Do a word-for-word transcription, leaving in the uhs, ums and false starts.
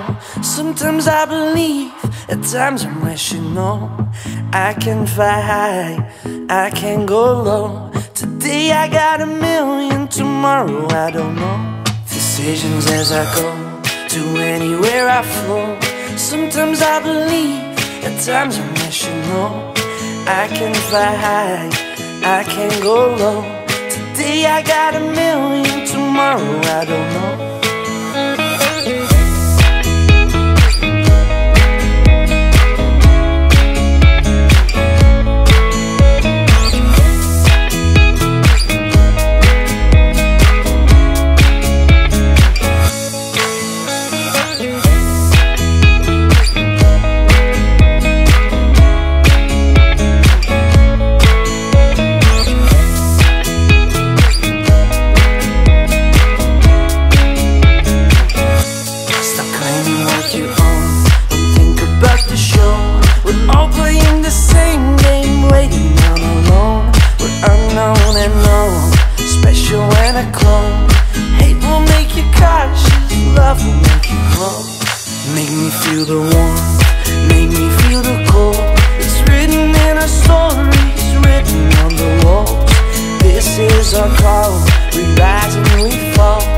Sometimes I believe, at times I'm rational. I can fly high, I can go low. Today I got a million, tomorrow I don't know. Decisions as I go, to anywhere I flow. Sometimes I believe, at times I'm rational. I can fly high, I can go low. Today I got a million, tomorrow I don't know. Hate will make you cautious, love will make you grow. Make me feel the warmth, make me feel the cold. It's written in our stories, written on the walls. This is our call, we rise and we fall.